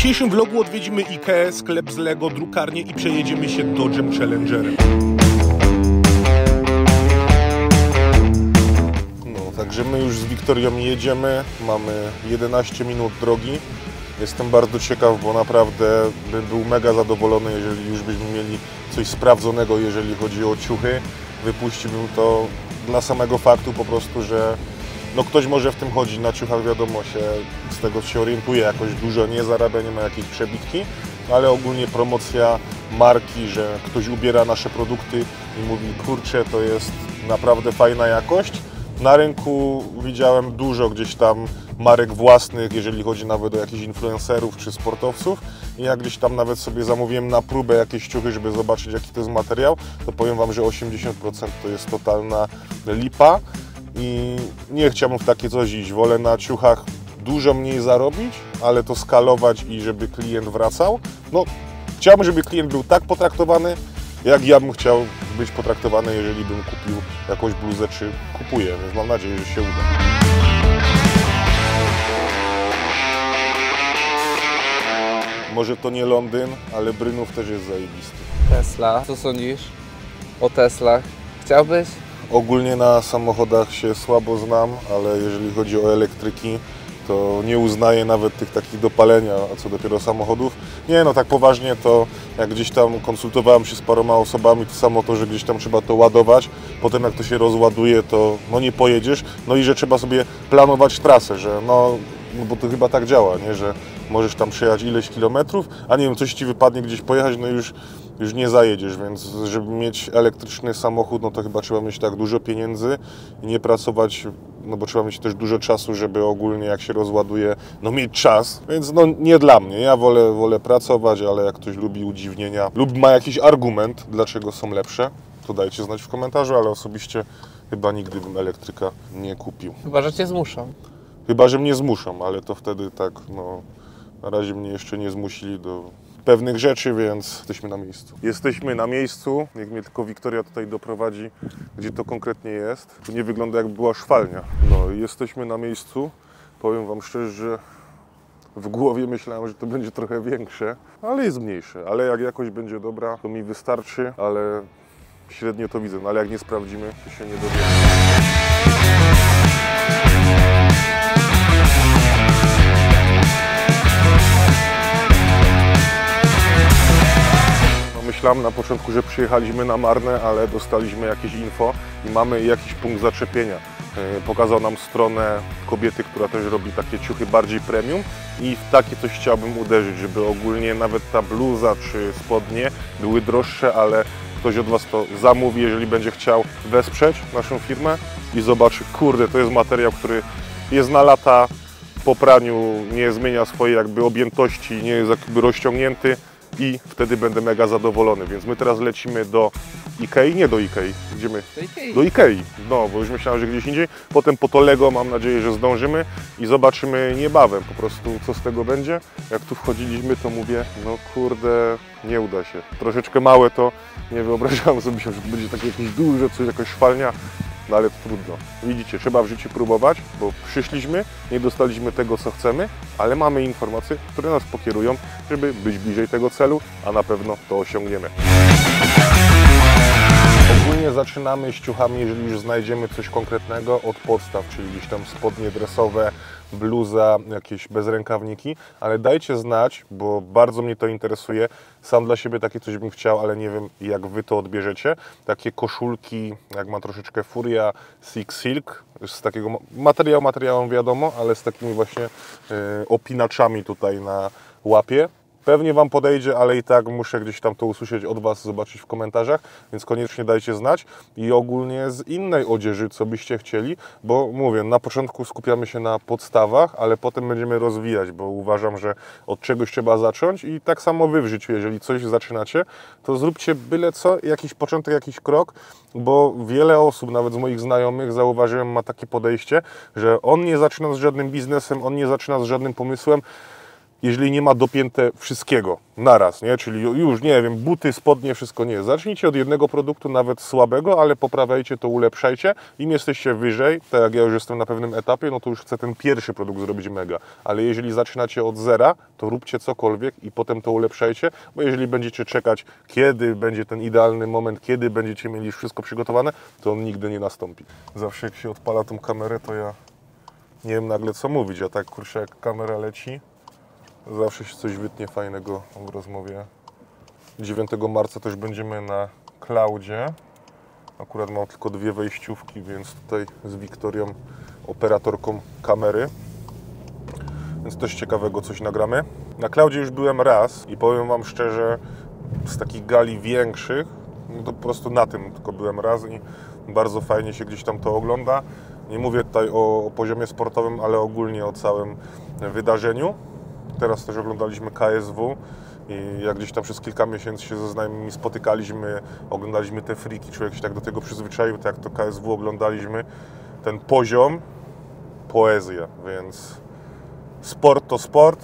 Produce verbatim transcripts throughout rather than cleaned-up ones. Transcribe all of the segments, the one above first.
dzisiejszym vlogu odwiedzimy Ikeę, sklep z Lego, drukarnię i przejedziemy się Dodge'em Challengerem. No, także my już z Wiktorią jedziemy, mamy jedenaście minut drogi. Jestem bardzo ciekaw, bo naprawdę bym był mega zadowolony, jeżeli już byśmy mieli coś sprawdzonego, jeżeli chodzi o ciuchy. Wypuściłbym to dla samego faktu po prostu, że no ktoś może w tym chodzi, na ciuchach wiadomo się, z tego się orientuje, jakoś dużo nie zarabia, nie ma jakiejś przebitki, ale ogólnie promocja marki, że ktoś ubiera nasze produkty i mówi, kurczę, to jest naprawdę fajna jakość. Na rynku widziałem dużo gdzieś tam marek własnych, jeżeli chodzi nawet o jakichś influencerów czy sportowców. I jak gdzieś tam nawet sobie zamówiłem na próbę jakieś ciuchy, żeby zobaczyć, jaki to jest materiał, to powiem Wam, że osiemdziesiąt procent to jest totalna lipa. I nie chciałbym w takie coś iść. Wolę na ciuchach dużo mniej zarobić, ale to skalować i żeby klient wracał. No, chciałbym, żeby klient był tak potraktowany, jak ja bym chciał być potraktowany, jeżeli bym kupił jakąś bluzę, czy kupuję, więc mam nadzieję, że się uda. Może to nie Londyn, ale Brynów też jest zajebisty. Tesla. Co sądzisz o Teslach? Chciałbyś? Ogólnie na samochodach się słabo znam, ale jeżeli chodzi o elektryki, to nie uznaję nawet tych takich do palenia, a co dopiero samochodów. Nie, no tak poważnie to jak gdzieś tam konsultowałem się z paroma osobami, to samo to, że gdzieś tam trzeba to ładować, potem jak to się rozładuje, to no nie pojedziesz, no i że trzeba sobie planować trasę, że no, no bo to chyba tak działa, nie, że możesz tam przejechać ileś kilometrów, a nie wiem, coś Ci wypadnie gdzieś pojechać, no już już nie zajedziesz, więc żeby mieć elektryczny samochód, no to chyba trzeba mieć tak dużo pieniędzy i nie pracować, no bo trzeba mieć też dużo czasu, żeby ogólnie jak się rozładuje, no mieć czas, więc no nie dla mnie, ja wolę, wolę pracować, ale jak ktoś lubi udziwnienia lub ma jakiś argument, dlaczego są lepsze, to dajcie znać w komentarzu, ale osobiście chyba nigdy bym elektryka nie kupił. Chyba, że Cię zmuszą. Chyba, że mnie zmuszą, ale to wtedy tak, no na razie mnie jeszcze nie zmusili do pewnych rzeczy, więc jesteśmy na miejscu. Jesteśmy na miejscu, niech mnie tylko Wiktoria tutaj doprowadzi, gdzie to konkretnie jest. Tu nie wygląda, jakby była szwalnia. No i jesteśmy na miejscu. Powiem Wam szczerze, że w głowie myślałem, że to będzie trochę większe, ale jest mniejsze. Ale jak jakość będzie dobra, to mi wystarczy, ale średnio to widzę. No ale jak nie sprawdzimy, to się nie dowiemy. Myślałem na początku, że przyjechaliśmy na marne, ale dostaliśmy jakieś info i mamy jakiś punkt zaczepienia. Pokazał nam stronę kobiety, która też robi takie ciuchy bardziej premium i w takie coś chciałbym uderzyć, żeby ogólnie nawet ta bluza czy spodnie były droższe, ale ktoś od Was to zamówi, jeżeli będzie chciał wesprzeć naszą firmę i zobaczy, kurde, to jest materiał, który jest na lata, po praniu nie zmienia swojej jakby objętości, nie jest jakby rozciągnięty. I wtedy będę mega zadowolony, więc my teraz lecimy do Ikei, nie do Ikei, idziemy do Ikei. do Ikei, no bo już myślałem, że gdzieś indziej, potem po to Lego mam nadzieję, że zdążymy i zobaczymy niebawem po prostu co z tego będzie. Jak tu wchodziliśmy, to mówię, no kurde, nie uda się, troszeczkę małe to, nie wyobrażałem sobie, że to będzie takie jakieś duże, coś, jakaś szwalnia. No ale to trudno. Widzicie, trzeba w życiu próbować, bo przyszliśmy, nie dostaliśmy tego, co chcemy, ale mamy informacje, które nas pokierują, żeby być bliżej tego celu, a na pewno to osiągniemy. Ogólnie zaczynamy z ciuchami, jeżeli już znajdziemy coś konkretnego, od podstaw, czyli gdzieś tam spodnie dresowe, bluza, jakieś bezrękawniki, ale dajcie znać, bo bardzo mnie to interesuje. Sam dla siebie takie coś bym chciał, ale nie wiem, jak Wy to odbierzecie. Takie koszulki, jak ma troszeczkę Furia, Six Silk, z takiego materiału, materiału wiadomo, ale z takimi właśnie y, opinaczami tutaj na łapie. Pewnie Wam podejdzie, ale i tak muszę gdzieś tam to usłyszeć od Was, zobaczyć w komentarzach, więc koniecznie dajcie znać i ogólnie z innej odzieży, co byście chcieli, bo mówię, na początku skupiamy się na podstawach, ale potem będziemy rozwijać, bo uważam, że od czegoś trzeba zacząć i tak samo Wy w życiu, jeżeli coś zaczynacie, to zróbcie byle co, jakiś początek, jakiś krok, bo wiele osób, nawet z moich znajomych, zauważyłem, ma takie podejście, że on nie zaczyna z żadnym biznesem, on nie zaczyna z żadnym pomysłem, jeżeli nie ma dopięte wszystkiego naraz, nie? Czyli już, nie wiem, buty, spodnie, wszystko nie. Zacznijcie od jednego produktu, nawet słabego, ale poprawiajcie to, ulepszajcie. Im jesteście wyżej, tak jak ja już jestem na pewnym etapie, no to już chcę ten pierwszy produkt zrobić mega. Ale jeżeli zaczynacie od zera, to róbcie cokolwiek i potem to ulepszajcie, bo jeżeli będziecie czekać, kiedy będzie ten idealny moment, kiedy będziecie mieli już wszystko przygotowane, to on nigdy nie nastąpi. Zawsze jak się odpala tą kamerę, to ja nie wiem nagle co mówić, a tak kurczę jak kamera leci, zawsze się coś wytnie fajnego w rozmowie. dziewiątego marca też będziemy na Cloudzie. Akurat mam tylko dwie wejściówki, więc tutaj z Wiktorią, operatorką kamery. Więc też ciekawego coś nagramy. Na Cloudzie już byłem raz i powiem Wam szczerze, z takich gali większych, no to po prostu na tym tylko byłem raz i bardzo fajnie się gdzieś tam to ogląda. Nie mówię tutaj o, o poziomie sportowym, ale ogólnie o całym wydarzeniu. Teraz też oglądaliśmy K S W i jak gdzieś tam przez kilka miesięcy się ze znajomymi spotykaliśmy, oglądaliśmy te friki, człowiek się tak do tego przyzwyczaił, tak jak to K S W oglądaliśmy, ten poziom, poezja, więc sport to sport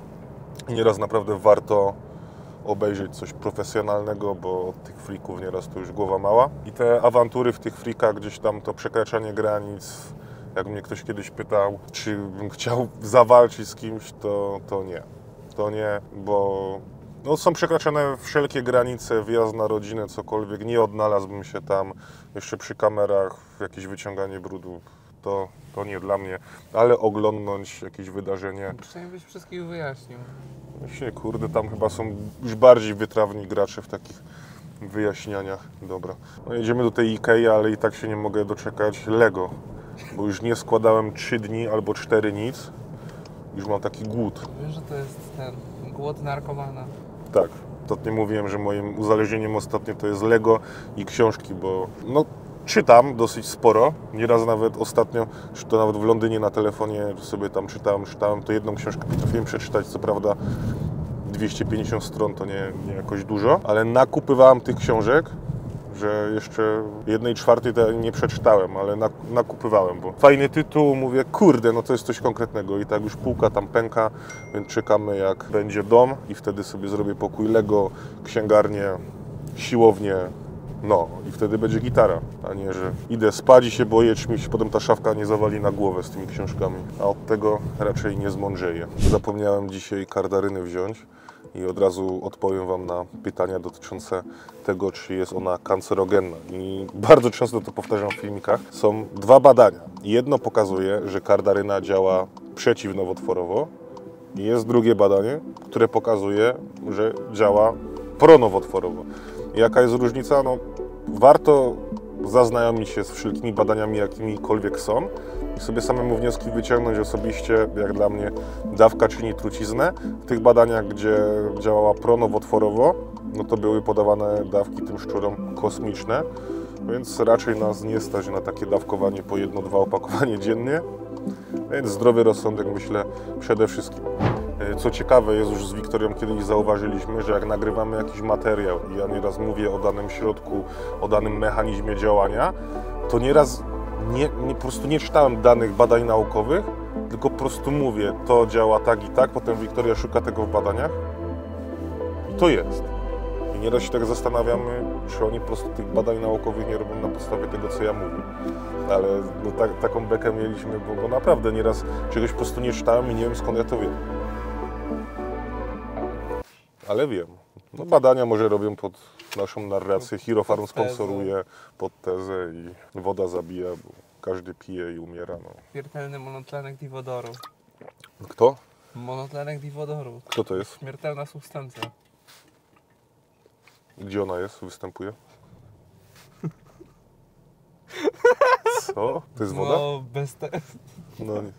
i nieraz naprawdę warto obejrzeć coś profesjonalnego, bo od tych frików nieraz to już głowa mała. I te awantury w tych frikach, gdzieś tam to przekraczanie granic, jak mnie ktoś kiedyś pytał, czy bym chciał zawalczyć z kimś, to, to nie. To nie, bo no, są przekraczane wszelkie granice, wyjazd na rodzinę, cokolwiek. Nie odnalazłbym się tam jeszcze przy kamerach, jakieś wyciąganie brudu. To, to nie dla mnie, ale oglądnąć jakieś wydarzenie. Przynajmniej byś wszystkich wyjaśnił. Myślę, kurde, tam chyba są już bardziej wytrawni gracze w takich wyjaśnianiach. Dobra. No, jedziemy do tej Ikei, ale i tak się nie mogę doczekać Lego, bo już nie składałem trzy dni albo cztery nic. Już mam taki głód. Wiesz, że to jest ten głód narkomana. Tak. Ostatnio mówiłem, że moim uzależnieniem ostatnio to jest Lego i książki, bo no, czytam dosyć sporo. Nieraz nawet ostatnio, czy to nawet w Londynie na telefonie sobie tam czytałem, czytałem, to jedną książkę potrafiłem przeczytać, co prawda dwieście pięćdziesiąt stron to nie, nie jakoś dużo, ale nakupywałem tych książek, że jeszcze jednej czwartej to nie przeczytałem, ale nakupywałem, bo fajny tytuł, mówię, kurde, no to jest coś konkretnego i tak już półka tam pęka, więc czekamy jak będzie dom i wtedy sobie zrobię pokój Lego, księgarnię, siłownię, no i wtedy będzie gitara, a nie, że idę spać i się boję, czy mi się potem ta szafka nie zawali na głowę z tymi książkami, a od tego raczej nie zmądrzeję. Zapomniałem dzisiaj kardaryny wziąć i od razu odpowiem Wam na pytania dotyczące tego, czy jest ona kancerogenna. I bardzo często to powtarzam w filmikach. Są dwa badania. Jedno pokazuje, że kardaryna działa przeciwnowotworowo i jest drugie badanie, które pokazuje, że działa pronowotworowo. Jaka jest różnica? No, warto zaznajomić się z wszelkimi badaniami, jakimikolwiek są i sobie samemu wnioski wyciągnąć osobiście, jak dla mnie, dawka czyni truciznę. W tych badaniach, gdzie działała pronowotworowo, no to były podawane dawki tym szczurom kosmiczne, więc raczej nas nie stać na takie dawkowanie po jedno, dwa opakowanie dziennie, więc zdrowy rozsądek, myślę, przede wszystkim. Co ciekawe, jest już z Wiktorią kiedyś zauważyliśmy, że jak nagrywamy jakiś materiał i ja nieraz mówię o danym środku, o danym mechanizmie działania, to nieraz nie, nie, po prostu nie czytałem danych badań naukowych, tylko po prostu mówię, to działa tak i tak, potem Wiktoria szuka tego w badaniach i to jest. I nieraz się tak zastanawiamy, czy oni po prostu tych badań naukowych nie robią na podstawie tego, co ja mówię. Ale no, tak, taką bekę mieliśmy, bo, bo naprawdę nieraz czegoś po prostu nie czytałem i nie wiem, skąd ja to wiem. Ale wiem. No, badania może robią pod naszą narrację. Hero Farm sponsoruje pod tezę i woda zabija, bo każdy pije i umiera. No. Śmiertelny monotlenek diwodoru. Kto? Monotlenek diwodoru. Kto to jest? Śmiertelna substancja. Gdzie ona jest? Występuje? Co? To jest woda? No, bez te... No nie.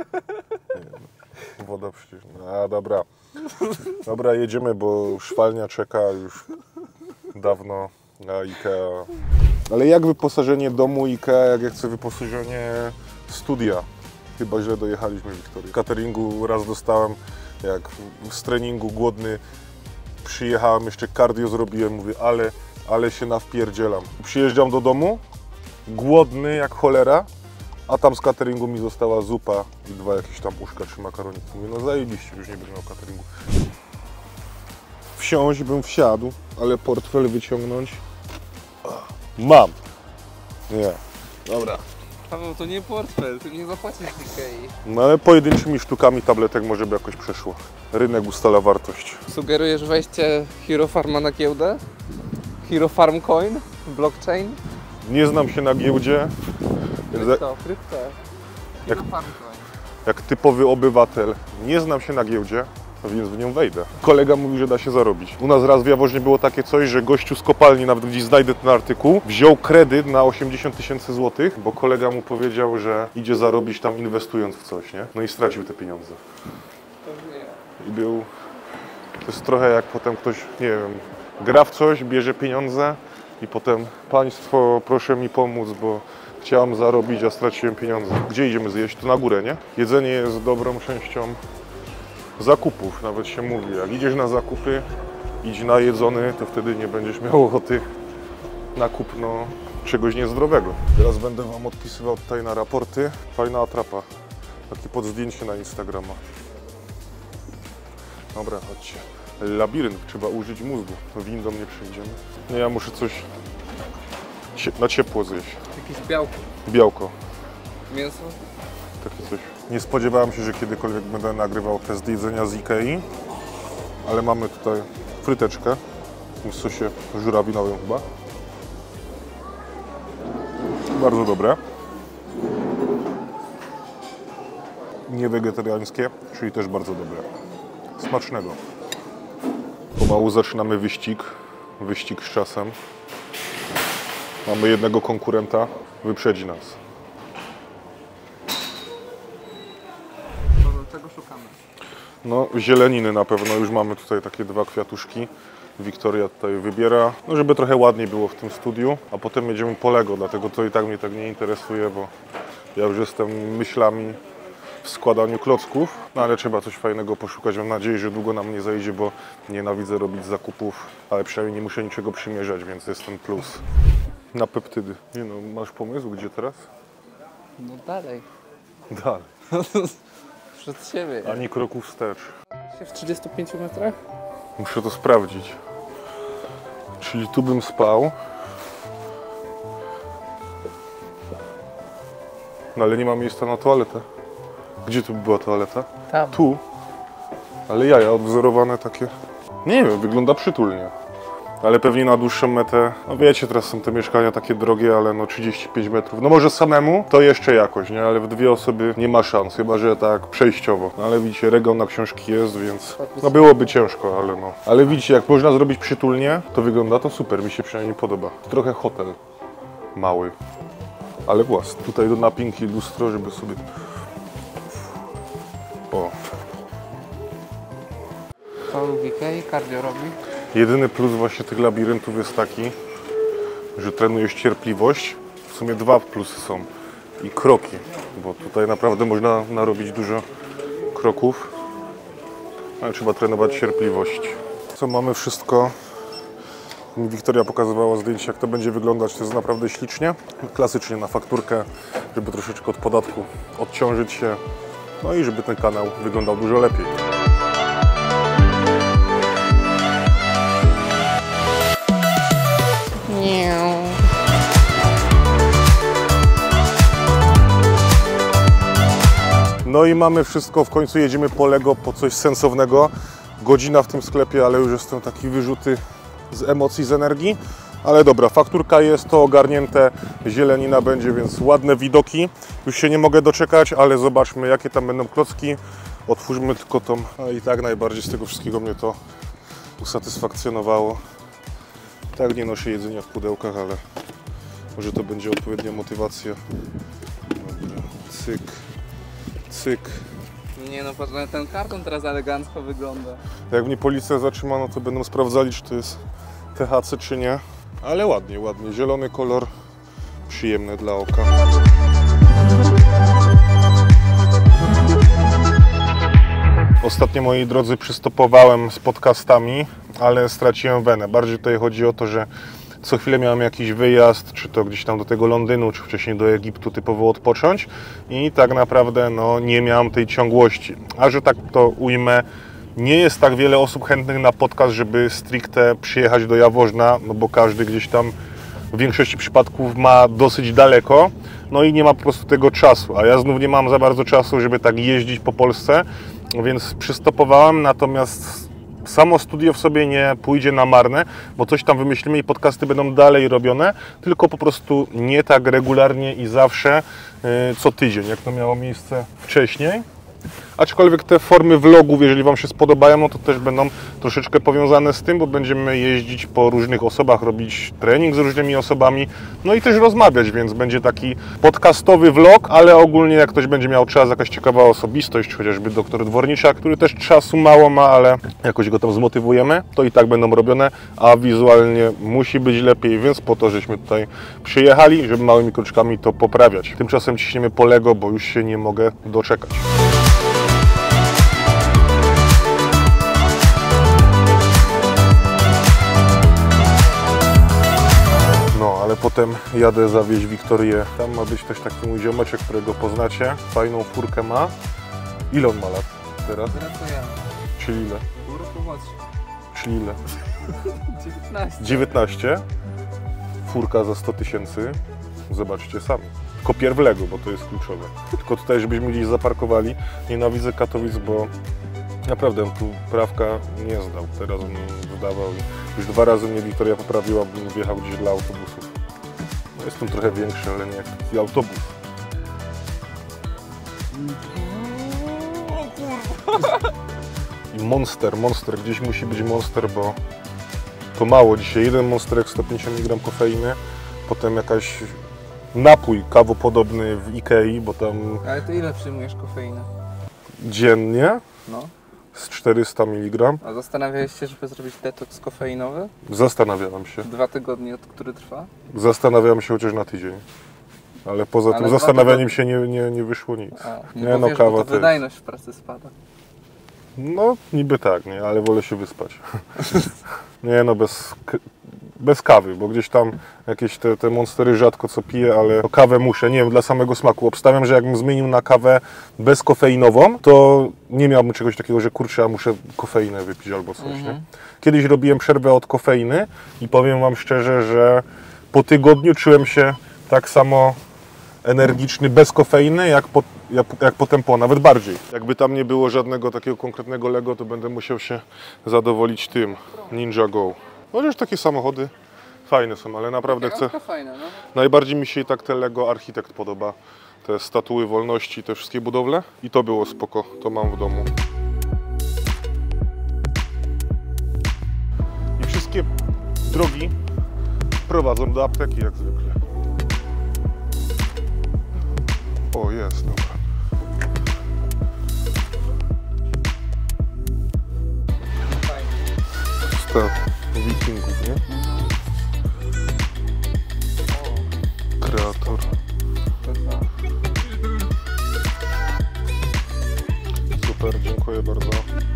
nie. Woda przecież. A dobra. Dobra, jedziemy, bo szwalnia czeka już dawno na Ikea. Ale jak wyposażenie domu Ikea, jak ja chcę wyposażenie studia? Chyba źle dojechaliśmy, Wiktoria. W cateringu raz dostałem, jak z treningu głodny przyjechałem, jeszcze cardio zrobiłem, mówię, ale, ale się nawpierdzielam. Przyjeżdżam do domu, głodny jak cholera A tam z cateringu mi została zupa i dwa jakieś tam uszka czy makaroniki. Mówię, no zajebiście, już nie będę miał cateringu. Wsiąść bym wsiadł, ale portfel wyciągnąć... Mam! Nie. Dobra. Paweł, to nie portfel, ty nie zapłacisz Ikei. No ale pojedynczymi sztukami tabletek może by jakoś przeszło. Rynek ustala wartość. Sugerujesz wejście Hero Farma na giełdę? Hero Farm Coin? Blockchain? Nie znam się na giełdzie, więc Krypto, krypto. Jak- Hero Farm Coin. jak typowy obywatel nie znam się na giełdzie, więc w nią wejdę. Kolega mówi, że da się zarobić. U nas raz w Jaworznie było takie coś, że gościu z kopalni, nawet gdzieś znajdę ten artykuł, wziął kredyt na osiemdziesiąt tysięcy złotych, bo kolega mu powiedział, że idzie zarobić tam inwestując w coś, nie? No i stracił te pieniądze. I był... To jest trochę jak potem ktoś, nie wiem, gra w coś, bierze pieniądze i potem państwo, proszę mi pomóc, bo chciałem zarobić, a straciłem pieniądze. Gdzie idziemy zjeść? Tu na górę, nie? Jedzenie jest dobrą częścią zakupów, nawet się mówi. Jak idziesz na zakupy, idź najedzony, to wtedy nie będziesz miał ochoty na kupno czegoś niezdrowego. Teraz będę Wam odpisywał tutaj na raporty. Fajna atrapa. Takie podzdjęcie na Instagrama. Dobra, chodźcie. Labirynt, trzeba użyć mózgu. Windą nie przejdziemy. No ja muszę coś cie- na ciepło zjeść. Jakieś białko. Białko. Mięso? Takie coś. Nie spodziewałem się, że kiedykolwiek będę nagrywał test jedzenia z Ikei, ale mamy tutaj fryteczkę w sosie żurawinowym chyba. Bardzo dobre. Nie wegetariańskie, czyli też bardzo dobre. Smacznego. Pomału zaczynamy wyścig. Wyścig z czasem. Mamy jednego konkurenta, wyprzedzi nas. Czego szukamy? No, zieleniny na pewno, już mamy tutaj takie dwa kwiatuszki. Wiktoria tutaj wybiera, no żeby trochę ładniej było w tym studiu, a potem jedziemy po Lego, dlatego to i tak mnie tak nie interesuje, bo ja już jestem myślami w składaniu klocków, no ale trzeba coś fajnego poszukać. Mam nadzieję, że długo nam nie zajdzie, bo nienawidzę robić zakupów, ale przynajmniej nie muszę niczego przymierzać, więc jest ten plus. Na peptydy. Nie no, masz pomysł, gdzie teraz? No dalej. Dalej. Przed siebie. Ani kroku wstecz. W trzydziestu pięciu metrach? Muszę to sprawdzić. Czyli tu bym spał. No ale nie ma miejsca na toaletę. Gdzie tu by była toaleta? Tam. Tu. Ale jaja odwzorowane takie. Nie wiem, wygląda przytulnie. Ale pewnie na dłuższą metę, no wiecie, teraz są te mieszkania takie drogie, ale no trzydzieści pięć metrów. No może samemu to jeszcze jakoś, nie? Ale w dwie osoby nie ma szans, chyba że tak przejściowo. No ale widzicie, regał na książki jest, więc no byłoby ciężko, ale no. Ale widzicie, jak można zrobić przytulnie, to wygląda to super, mi się przynajmniej podoba. Trochę hotel mały, ale własny. Tutaj do napinki lustro, żeby sobie... O. Co lubi Ikei? Cardio robi? Jedyny plus właśnie tych labiryntów jest taki, że trenujesz cierpliwość. W sumie dwa plusy są. I kroki, bo tutaj naprawdę można narobić dużo kroków, ale trzeba trenować cierpliwość. Co mamy wszystko? Mi Wiktoria pokazywała zdjęcie, jak to będzie wyglądać. To jest naprawdę ślicznie. Klasycznie na fakturkę, żeby troszeczkę od podatku odciążyć się. No i żeby ten kanał wyglądał dużo lepiej. No i mamy wszystko, w końcu jedziemy po Lego, po coś sensownego. Godzina w tym sklepie, ale już jestem taki wyrzuty z emocji, z energii. Ale dobra, fakturka jest, to ogarnięte, zielenina będzie, więc ładne widoki. Już się nie mogę doczekać, ale zobaczmy, jakie tam będą klocki. Otwórzmy tylko tą, a i tak najbardziej z tego wszystkiego mnie to usatysfakcjonowało. Tak, nie noszę jedzenia w pudełkach, ale może to będzie odpowiednia motywacja. Dobra, cyk, cyk. Nie no, patrz, ten karton teraz elegancko wygląda. Jak mnie policja zatrzyma, no to będą sprawdzali, czy to jest T H C, czy nie. Ale ładnie, ładnie. Zielony kolor, przyjemny dla oka. Ostatnio, moi drodzy, przystopowałem z podcastami, ale straciłem wenę. Bardziej tutaj chodzi o to, że co chwilę miałem jakiś wyjazd, czy to gdzieś tam do tego Londynu, czy wcześniej do Egiptu typowo odpocząć i tak naprawdę no, nie miałem tej ciągłości. A że tak to ujmę, nie jest tak wiele osób chętnych na podcast, żeby stricte przyjechać do Jaworzna, no bo każdy gdzieś tam w większości przypadków ma dosyć daleko, no i nie ma po prostu tego czasu, a ja znów nie mam za bardzo czasu, żeby tak jeździć po Polsce, więc przystopowałem, natomiast samo studio w sobie nie pójdzie na marne, bo coś tam wymyślimy i podcasty będą dalej robione, tylko po prostu nie tak regularnie i zawsze co tydzień, jak to miało miejsce wcześniej. Aczkolwiek te formy vlogów, jeżeli Wam się spodobają, no to też będą troszeczkę powiązane z tym, bo będziemy jeździć po różnych osobach, robić trening z różnymi osobami, no i też rozmawiać, więc będzie taki podcastowy vlog, ale ogólnie jak ktoś będzie miał czas, jakaś ciekawa osobistość, chociażby doktor Dwornicza, który też czasu mało ma, ale jakoś go tam zmotywujemy, to i tak będą robione, a wizualnie musi być lepiej, więc po to, żeśmy tutaj przyjechali, żeby małymi kroczkami to poprawiać. Tymczasem ciśniemy po Lego, bo już się nie mogę doczekać. Ale potem jadę zawieźć Wiktorię. Tam ma być też taki mój ziomeczek, którego poznacie. Fajną furkę ma. Ile on ma lat teraz? Teraz to ja. Czyli ile? Pół roku młodszy. Czyli ile? dziewiętnaście. dziewiętnaście. Furka za sto tysięcy. Zobaczcie sami. Kopier w Lego, bo to jest kluczowe. Tylko tutaj, żebyśmy gdzieś zaparkowali. Nienawidzę Katowic, bo naprawdę tu prawka nie zdał. Teraz on zdawał. Już dwa razy mnie Wiktoria poprawiła, bym wjechał gdzieś dla autobusów. No jestem trochę większy, ale nie jak taki autobus. O kurwa! I Monster, Monster, gdzieś musi być Monster, bo to mało dzisiaj. Jeden Monsterek sto pięćdziesiąt miligramów kofeiny, potem jakaś napój kawopodobny w Ikei, bo tam... Ale to ile przyjmujesz kofeinę? Dziennie No. z czterysta miligramów. A zastanawiałeś się, żeby zrobić detoks kofeinowy? Zastanawiałem się. Dwa tygodnie, od który trwa? Zastanawiałem się chociaż na tydzień. Ale poza Ale tym dwa zastanawianiem się nie, nie, nie wyszło nic. A, Nie, bo no wiesz, kawa bo to też. wydajność w pracy spada. No niby tak, nie, ale wolę się wyspać. Nie no, bez, bez kawy, bo gdzieś tam jakieś te, te monstery rzadko co piję, ale no, kawę muszę, nie wiem, dla samego smaku. Obstawiam, że jakbym zmienił na kawę bezkofeinową, to nie miałbym czegoś takiego, że kurczę, a muszę kofeinę wypić albo coś, Mhm. nie? Kiedyś robiłem przerwę od kofeiny i powiem Wam szczerze, że po tygodniu czułem się tak samo energiczny bez kofeiny, jak, po, jak, jak potem po, nawet bardziej. Jakby tam nie było żadnego takiego konkretnego Lego, to będę musiał się zadowolić tym Ninja Go. Chociaż takie samochody fajne są, ale naprawdę chcę... Fajne, no. Najbardziej mi się i tak te Lego Architekt podoba. Te statuły wolności, te wszystkie budowle. I to było spoko, to mam w domu. I wszystkie drogi prowadzą do apteki jak zwykle. O, jest, dobra. Staw wikingów, nie? Kreator. Super, dziękuję bardzo.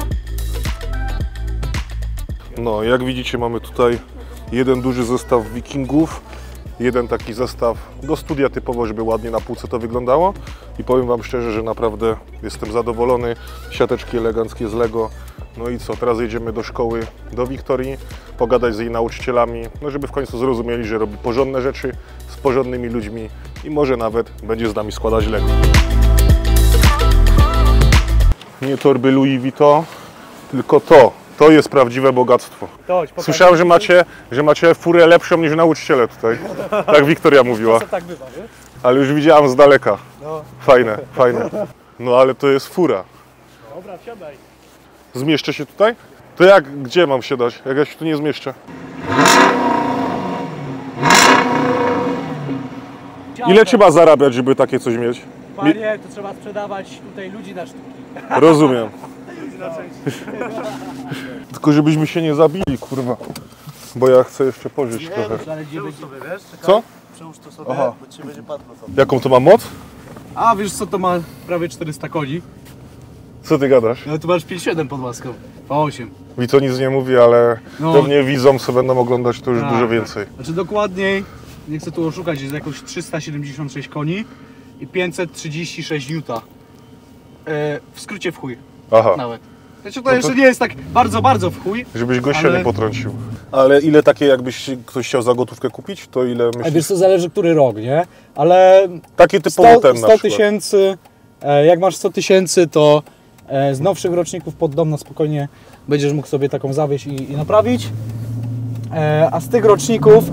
No, jak widzicie, mamy tutaj jeden duży zestaw wikingów. Jeden taki zestaw do studia typowo, żeby ładnie na półce to wyglądało i powiem Wam szczerze, że naprawdę jestem zadowolony. Siateczki eleganckie z Lego. No i co, teraz jedziemy do szkoły, do Wiktorii, pogadać z jej nauczycielami, no żeby w końcu zrozumieli, że robi porządne rzeczy z porządnymi ludźmi i może nawet będzie z nami składać Lego. Nie torby Louis Vuitton, tylko to. To jest prawdziwe bogactwo. Słyszałem, że macie, że macie furę lepszą niż nauczyciele tutaj. Tak Wiktoria mówiła. Tak bywa, wiesz? Ale już widziałam z daleka. No. Fajne, fajne. No ale to jest fura. Dobra, wsiadaj. Zmieszczę się tutaj? To jak, gdzie mam się dać? Jak ja się tu nie zmieszczę? Ile trzeba zarabiać, żeby takie coś mieć? Panie, to trzeba sprzedawać tutaj ludzi na sztuki. Rozumiem. Tylko żebyśmy się nie zabili, kurwa. Bo ja chcę jeszcze pożyć trochę. Ale gdzie będzie sobie, wiesz? Co? Przełóż to sobie, Aha. bo ci będzie padło to. Jaką to ma moc? A wiesz co, to ma prawie czterysta koni. Co ty gadasz? No tu masz pięć siedem pod łaską. Po osiem. Wito nic nie mówi, ale No. pewnie widzom, co będą oglądać, to już Tak. dużo więcej. Znaczy dokładniej, nie chcę tu oszukać, jest jakoś trzysta siedemdziesiąt sześć koni i pięćset trzydzieści sześć niuta. E, w skrócie w chuj Aha, nawet. Znaczy to No to- jeszcze nie jest tak bardzo, bardzo w chuj. żebyś gościa Ale- nie potrącił. Ale ile takie, jakbyś ktoś chciał za gotówkę kupić, to ile A myślisz? wiesz co, zależy który rok, nie? Ale Takie typowo sto, ten na sto przykład. tysięcy, e, jak masz sto tysięcy, to e, z nowszych roczników pod dom na spokojnie będziesz mógł sobie taką zawieźć i, i naprawić. E, a z tych roczników,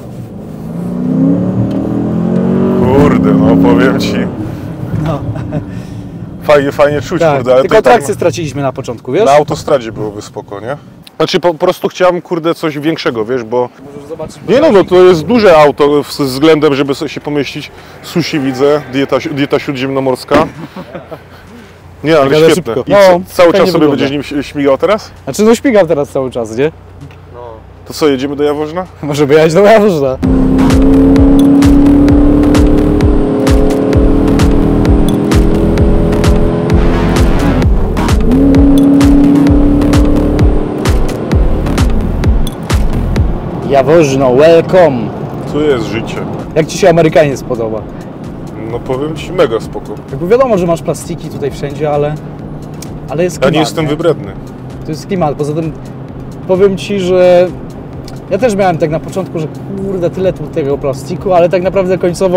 Kurde, no powiem ci. no, Fajnie, fajnie czuć, tak, kurde, ale tylko to i tak atrakcję straciliśmy na początku, wiesz? na autostradzie byłoby spoko, nie? Znaczy po, po prostu chciałem, kurde, coś większego, wiesz, bo... Możesz zobaczyć. Nie no, no to jest duże auto w- z względem, żeby sobie się pomieścić. Sushi widzę, dieta, dieta śródziemnomorska. Nie, ale Gada świetne. szybko. I No, co, cały fajnie czas sobie wygląda. będziesz nim śmigał teraz? Znaczy no śmigam teraz cały czas, nie? To co, jedziemy do Jaworzna? Może by jechać do Jaworzna. Jaworzno, welcome! Tu jest życie. Jak Ci się Amerykanie spodoba? No powiem ci, mega spoko. Jakby wiadomo, że masz plastiki tutaj wszędzie, ale, ale jest Ja klimat. nie jestem wybredny. To jest klimat. Poza tym powiem Ci, że ja też miałem tak na początku, że kurde, tyle tu tego plastiku, ale tak naprawdę końcowo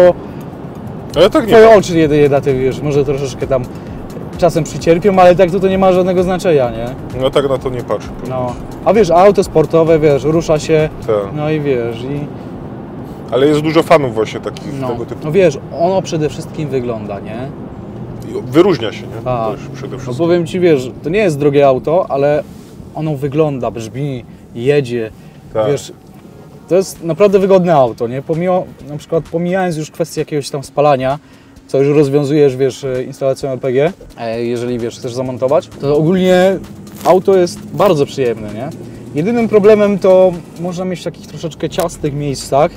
Ale tak nie. Twoje oczy jedy, jeda, ty wiesz, może troszeczkę tam czasem przycierpią, ale tak to, to nie ma żadnego znaczenia, nie? No tak na to nie patrzę. No. A wiesz, auto sportowe, wiesz, rusza się, Tak. no i wiesz, i Ale jest dużo fanów właśnie takich no, tego typu. no wiesz, ono przede wszystkim wygląda, nie? I Wyróżnia się, nie? Tak. Też przede No wszystkim. powiem Ci, wiesz, to nie jest drogie auto, ale ono wygląda, brzmi, jedzie, Tak. wiesz, to jest naprawdę wygodne auto, nie? Pomimo, na przykład pomijając już kwestię jakiegoś tam spalania, co już rozwiązujesz, wiesz, instalacją L P G, e, jeżeli, wiesz, chcesz zamontować, to ogólnie auto jest bardzo przyjemne, nie? Jedynym problemem to można mieć w takich troszeczkę ciasnych miejscach,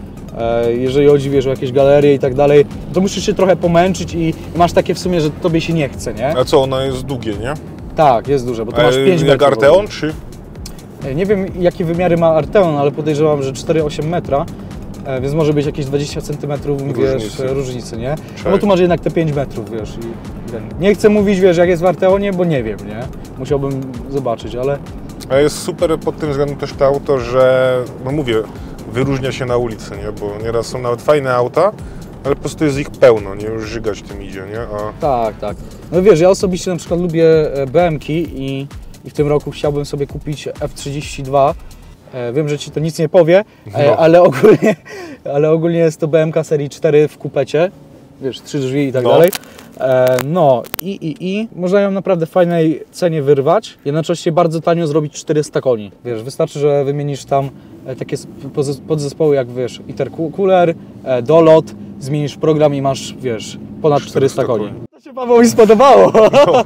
e, jeżeli chodzi, wiesz, o jakieś galerie i tak dalej, to musisz się trochę pomęczyć i masz takie w sumie, że tobie się nie chce, nie? A co, ona jest długie, nie? Tak, jest duże, bo to A masz pięć jak metrów. Arteon, czy? Nie wiem, jakie wymiary ma Arteon, ale podejrzewam, że cztery przecinek osiem metra, e, więc może być jakieś dwadzieścia centymetrów, wiesz, Różnicy. różnicy, nie? Cześć. No bo tu masz jednak te pięć metrów, wiesz, i ten. Nie chcę mówić, wiesz, jak jest w Arteonie, bo nie wiem, nie? Musiałbym zobaczyć, ale A jest super pod tym względem też to auto, że, no mówię, wyróżnia się na ulicy, nie? Bo nieraz są nawet fajne auta, ale po prostu jest ich pełno, nie? Już żygać tym idzie, nie? A tak, tak. No wiesz, ja osobiście na przykład lubię e, B M ki i, i w tym roku chciałbym sobie kupić F trzydzieści dwa. E, Wiem, że Ci to nic nie powie, e, No. ale, ogólnie, ale ogólnie jest to B M K serii cztery w kupecie, wiesz, trzy drzwi i tak No. dalej. E, No i, i, i można ją naprawdę w fajnej cenie wyrwać, jednocześnie bardzo tanio zrobić czterysta koni. Wiesz, wystarczy, że wymienisz tam e, takie sp- podzes- podzespoły jak, wiesz, intercooler, e, dolot, zmienisz program i masz, wiesz, ponad czterysta koni. To się Paweł mi spodobało. no.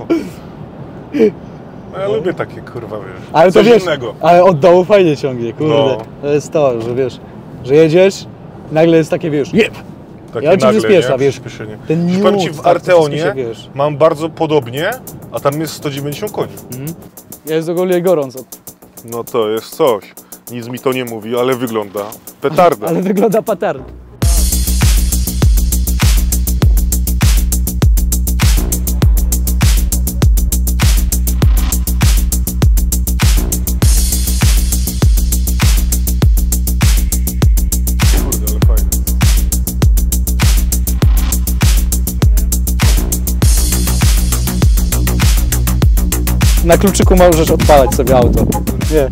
No ja lubię takie, kurwa, wiesz, Ale to coś wiesz, innego. ale od dołu fajnie ciągnie, kurde. No. To jest to, że wiesz, że jedziesz, nagle jest takie, wiesz, jeb! Takie Ja cię nagle, przyspiesza, nie? wiesz, Przyspieszenie. ten Już powiem Ci, news, w tak, to Arteonie wszystko się, wiesz. mam bardzo podobnie, a tam jest sto dziewięćdziesiąt koni. Jest ogólnie gorąco, No to jest coś. Nic mi to nie mówi, ale wygląda petarda. ale wygląda patarnie. Kurde, ale fajne. Na kluczyku możesz odpalać sobie auto. Nie.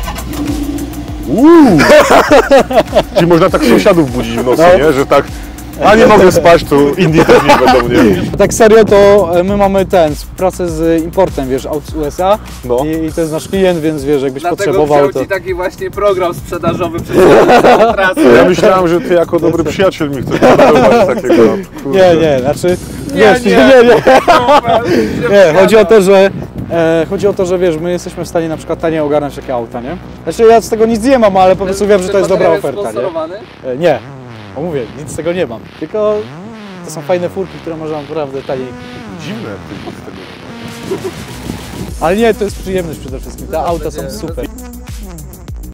Czyli można tak sąsiadów budzić w nocy, No. nie? Że tak, a nie mogę spać, to inni też nie będą, nie? Tak serio to e, my mamy ten, współpracę z importem, wiesz, aut z U S A No. i, i to jest nasz klient, więc wiesz, jakbyś Dlatego potrzebował chciał to... Ci taki właśnie program sprzedażowy przez całą trasę. Ja myślałem, że Ty jako dobry przyjaciel mi chcesz podarować takiego. Kurde. Nie, nie, znaczy, Nie, wiesz, nie. nie, nie, nie. Nie, Nie, chodzi o to, że e, chodzi o to, że wiesz, my jesteśmy w stanie na przykład taniej ogarnąć takie auta, nie? Znaczy ja z tego nic nie mam, ale po prostu wiem, że to jest dobra oferta, nie? E, nie, o mówię, nic z tego nie mam, tylko to są fajne furki, które można naprawdę taniej. Dziwne, Ty z tego. Ale nie, to jest przyjemność przede wszystkim. Te auta są Będzie- super.